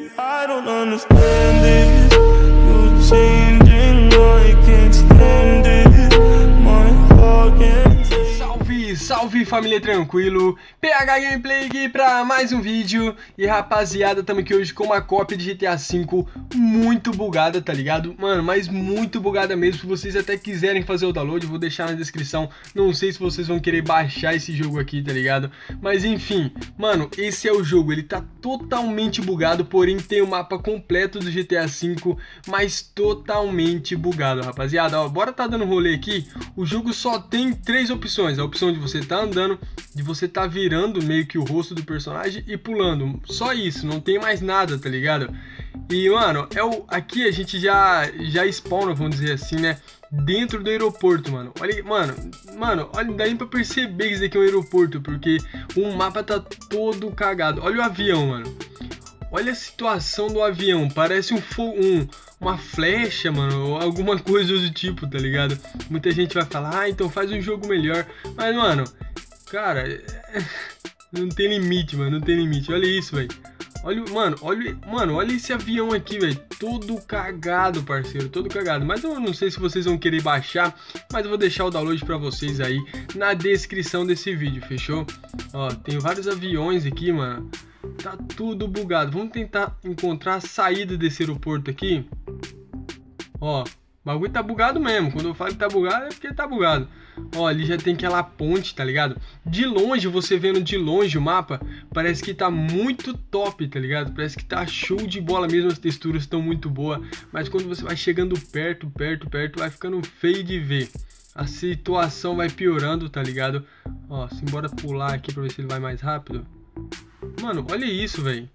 I don't understand this. You're changing, I can't stand it. My heart can't take. Salve, salve família tranquilo, PH Gameplay aqui pra mais um vídeo. E rapaziada, tamo aqui hoje com uma cópia de GTA V muito bugada, tá ligado? Mano, mas muito bugada mesmo. Se vocês até quiserem fazer o download, eu vou deixar na descrição. Não sei se vocês vão querer baixar esse jogo aqui, tá ligado? Mas enfim, mano, esse é o jogo. Ele tá totalmente bugado, porém tem o mapa completo do GTA V, mas totalmente bugado, rapaziada. Ó, bora tá dando rolê aqui. O jogo só tem três opções. A opção de você tá andando, de você tá virando meio que o rosto do personagem e pulando. Só isso, não tem mais nada, tá ligado? E, mano, aqui a gente já spawna, vamos dizer assim, né? Dentro do aeroporto, mano. Olha, mano, olha, dá pra perceber que isso aqui é um aeroporto, porque o mapa tá todo cagado. Olha o avião, mano. Olha a situação do avião, parece uma flecha, mano, ou alguma coisa do tipo, tá ligado? Muita gente vai falar, ah, então faz um jogo melhor. Mas, mano, cara, não tem limite, mano, não tem limite. Olha isso, velho. Olha esse avião aqui, velho. Todo cagado, parceiro, todo cagado. Mas eu não sei se vocês vão querer baixar, mas eu vou deixar o download pra vocês aí na descrição desse vídeo, fechou? Ó, tem vários aviões aqui, mano. Tá tudo bugado. Vamos tentar encontrar a saída desse aeroporto aqui. Ó, o bagulho tá bugado mesmo. Quando eu falo que tá bugado, é porque tá bugado. Ó, ali já tem aquela ponte, tá ligado? De longe, você vendo de longe o mapa, parece que tá muito top, tá ligado? Parece que tá show de bola mesmo, as texturas estão muito boas. Mas quando você vai chegando perto, vai ficando feio de ver. A situação vai piorando, tá ligado? Ó, simbora pular aqui pra ver se ele vai mais rápido. Mano, olha isso, velho.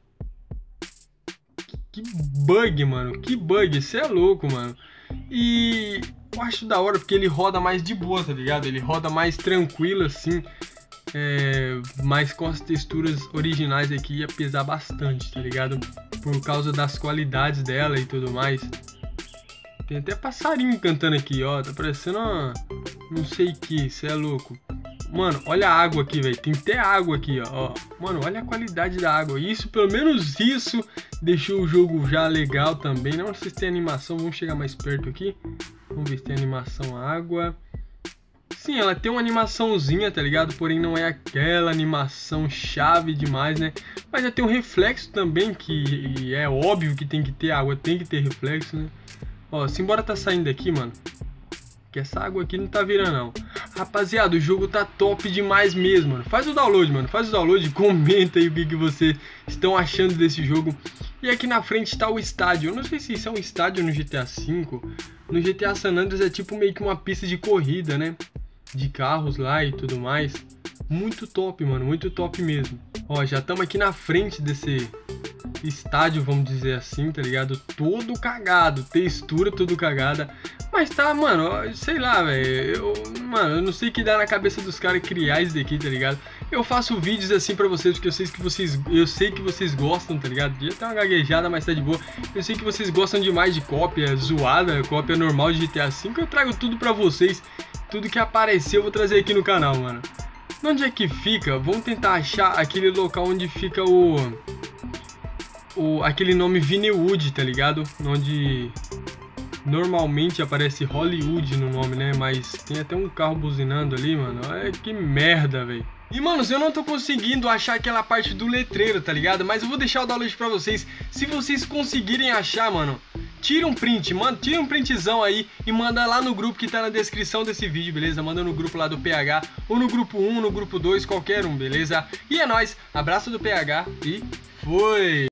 Que bug, mano. Que bug. Isso é louco, mano. E eu acho da hora porque ele roda mais de boa, tá ligado? Ele roda mais tranquilo, assim. Mas com as texturas originais aqui ia pesar bastante, tá ligado? Por causa das qualidades dela e tudo mais. Tem até passarinho cantando aqui, ó. Tá parecendo uma... não sei o que. Isso é louco. Mano, olha a água aqui, velho. Tem até água aqui, ó. Mano, olha a qualidade da água. Isso, pelo menos isso, deixou o jogo já legal também. Não sei se tem animação. Vamos chegar mais perto aqui. Vamos ver se tem animação água. Sim, ela tem uma animaçãozinha, tá ligado? Porém, não é aquela animação chave demais, né? Mas já tem um reflexo também, que é óbvio que tem que ter água. Tem que ter reflexo, né? Ó, simbora tá saindo daqui, mano. Que essa água aqui não tá virando, não. Rapaziada, o jogo tá top demais mesmo, mano. Faz o download, mano. Faz o download, comenta aí o que vocês estão achando desse jogo. E aqui na frente tá o estádio. Eu não sei se isso é um estádio no GTA V. No GTA San Andreas é tipo meio que uma pista de corrida, né? De carros lá e tudo mais. Muito top, mano. Muito top mesmo. Ó, já estamos aqui na frente desse estádio, vamos dizer assim, tá ligado? Todo cagado, textura tudo cagada. Mas tá, mano, sei lá, velho. Mano, eu não sei o que dá na cabeça dos caras criar isso daqui, tá ligado? Eu faço vídeos assim pra vocês, porque eu sei que vocês gostam, tá ligado? Já tem uma gaguejada, mas tá de boa. Eu sei que vocês gostam demais de cópia zoada, cópia normal de GTA V. Eu trago tudo pra vocês. Tudo que aparecer eu vou trazer aqui no canal, mano. Onde é que fica? Vamos tentar achar aquele local onde fica aquele nome Vinewood, tá ligado? Onde normalmente aparece Hollywood no nome, né? Mas tem até um carro buzinando ali, mano. Que merda, velho. E, mano, eu não tô conseguindo achar aquela parte do letreiro, tá ligado? Mas eu vou deixar o download pra vocês. Se vocês conseguirem achar, mano, tira um print, mano, tira um printzão aí e manda lá no grupo que tá na descrição desse vídeo, beleza? Manda no grupo lá do PH, ou no grupo 1, no grupo 2, qualquer um, beleza? E é nóis, abraço do PH e foi!